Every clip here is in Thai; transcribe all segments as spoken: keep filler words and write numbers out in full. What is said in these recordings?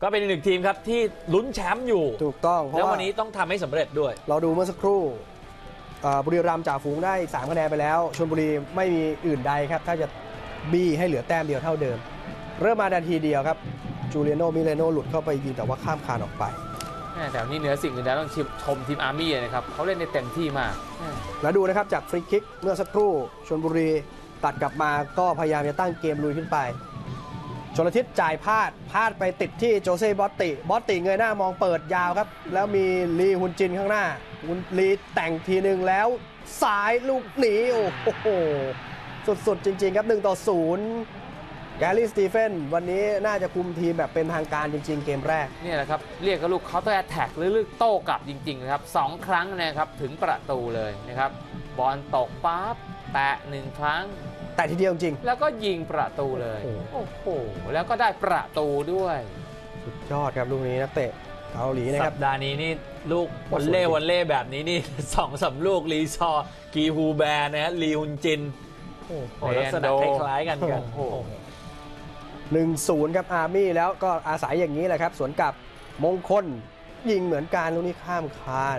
ก็เป็นอีกหนึ่งทีมครับที่ลุ้นแชมป์อยู่ถูกต้องแล้ววันนี้ต้องทำให้สำเร็จด้วยเราดูเมื่อสักครู่บุรีรัมย์จ่าฝูงได้สามคะแนนไปแล้วชลบุรีไม่มีอื่นใดครับถ้าจะบี้ให้เหลือแต้มเดียวเท่าเดิมเริ่มมานาทีเดียวครับจูเลียโนมิเลโนหลุดเข้าไปยิงแต่ว่าข้ามคานออกไปแต่นี่เหนือสิ่งอื่นใดต้องชมทีมอาร์มี่นะครับเขาเล่นได้เต็มที่มากแล้วดูนะครับจากฟรีคิกเมื่อสักครู่ชลบุรีตัดกลับมาก็พยายามจะตั้งเกมลุยขึ้นไปชลทิศจ่ายพลาดพลาดไปติดที่โจเซ่บอตติบอตติเงยหน้ามองเปิดยาวครับแล้วมีลีฮุนจินข้างหน้าลีแต่งทีหนึ่งแล้วสายลูกหนีโอ้โหสุดๆจริงๆครับหนึ่งต่อศูนย์แกรี่สตีเฟนวันนี้น่าจะคุมทีมแบบเป็นทางการจริงๆเกมแรกนี่แหละครับเรียกกันลูกเคาน์เตอร์แอตแทกหรือลูกโต้กลับจริงๆนะครับสองครั้งนะครับถึงประตูเลยนะครับบอลตกปั๊บแตะหนึ่งครั้งแต่ทีเดียวจริงแล้วก็ยิงประตูเลยโอ้โหแล้วก็ได้ประตูด้วยสุดยอดครับลูกนี้นักเตะเกาหลีนะครับสัปดาห์นี้นี่ลูกวอลเล่วอลเล่แบบนี้นี่สองสามลูกลีซอกีฮูแบนนะฮะลีฮุนจินโอ้โหลักษณะคล้ายๆกันกันหนึ่งศูนย์ครับอาร์มี่แล้วก็อาศัยอย่างนี้แหละครับสวนกลับมงคลยิงเหมือนกันลูกนี้ข้ามคาน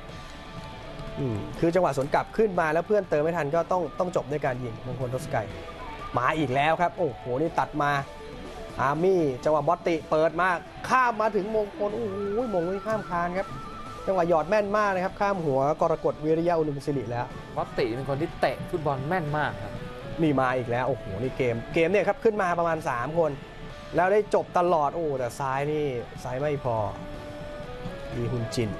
คือจังหวะสวนกลับขึ้นมาแล้วเพื่อนเติมไม่ทันก็ต้องต้องจบด้วยการยิงมงคลทศกัยมาอีกแล้วครับโอ้โหนี่ตัดมาอาร์มี่จังหวะบอตติเปิดมาข้ามมาถึงมงคลโอ้โหมงนี่ข้ามคานครับจังหวะหยอดแม่นมากนะครับข้ามหัวกรกฎวิริยะอุดมศิริแล้วบอตติเป็นคนที่เตะฟุตบอลแม่นมากครับนี่มาอีกแล้วโอ้โหนี่เกมเกมเนี่ยครับขึ้นมาประมาณสามคนแล้วได้จบตลอดโอ้แต่ซ้ายนี่ซ้ายไม่พอดีฮุนจิน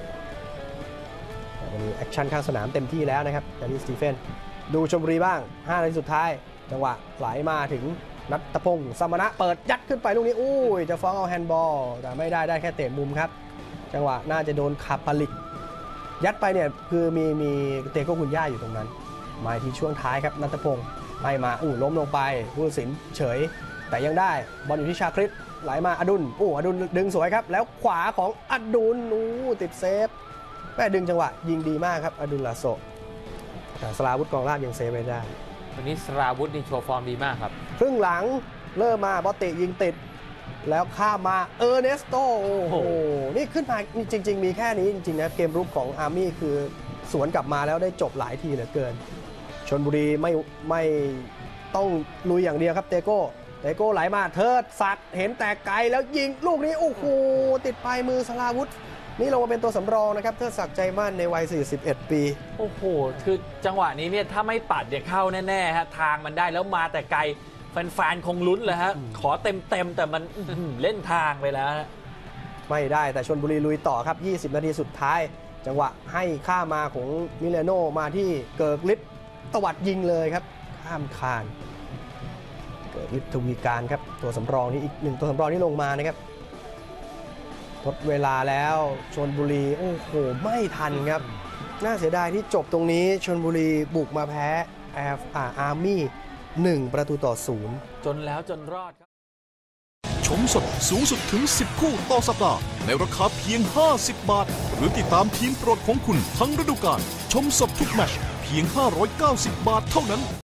วันนี้แอคชั่นข้างสนามเต็มที่แล้วนะครับแกรี่สตีเฟนดูชลบุรีบ้างห้านาทีสุดท้ายจังหวะไหลมาถึงนัทพงศ์สมณะเปิดยัดขึ้นไปลูกนี้อุ้ยจะฟ้องเอาแฮนด์บอลแต่ไม่ได้ได้แค่เตะมุมครับจังหวะน่าจะโดนคาปาลิกยัดไปเนี่ยคือมีมีเตโก้คุณย่าอยู่ตรงนั้นมาที่ช่วงท้ายครับนัทพงศ์ไม่มาอู้ล้มลงไปผู้ตัดสินเฉยแต่ยังได้บอลอยู่ที่ชาคริตไหลมาอดุลอู้อดุลดึงสวยครับแล้วขวาของอดุลอู้ติดเซฟแม่ดึงจังหวะยิงดีมากครับอดุลลาโซแต่สลาวุธกองราชยังเซฟไม่ได้วันนี้สลาวุธนี่โชว์ฟอร์มดีมากครับครึ่งหลังเริ่มมาบอตติยิงติดแล้วข้ามมาเออร์เนสโตโอ้โหนี่ขึ้นมาจริงๆมีแค่นี้จริงๆนะเกมรุกของอาร์มี่คือสวนกลับมาแล้วได้จบหลายทีเหลือเกินชลบุรีไม่ไม่ต้องลุยอย่างเดียวครับเตโก้เตโก้ไหลมาเทิดสักเห็นแต่ไกลแล้วยิงลูกนี้โอ้โหติดปลายมือสลาวุธนี่ลงมาเป็นตัวสำรองนะครับเทิดศักดิ์ใจมั่นในวัยสี่สิบเอ็ดปีโอ้โหคือจังหวะนี้เนี่ยถ้าไม่ปัดเดี๋ยวเข้าแน่ๆฮะทางมันได้แล้วมาแต่ไกลแฟนๆคงลุ้นเลยฮะขอเต็มๆแต่มันเล่นทางไปแล้วไม่ได้แต่ชลบุรีลุยต่อครับยี่สิบนาทีสุดท้ายจังหวะให้ข้ามาของมิเลโนมาที่เกิร์กลิฟตวัดยิงเลยครับข้ามคานเกิร์กลิฟทวีการครับตัวสำรองนี่อีกหนึ่งตัวสำรองที่ลงมานะครับทดเวลาแล้วชลบุรีโอ้โหไม่ทันครับน่าเสียดายที่จบตรงนี้ชลบุรีบุกมาแพ้แอฟอาร์มี่หนึ่งประตูต่อศูนย์จนแล้วจนรอดครับชมสดสูงสุดถึงสิบคู่ต่อสัปดาห์ในราคาเพียงห้าสิบบาทหรือติดตามทีมโปรดของคุณทั้งฤดูกาลชมสดทุกแมตช์เพียงห้าร้อยเก้าสิบบาทเท่านั้น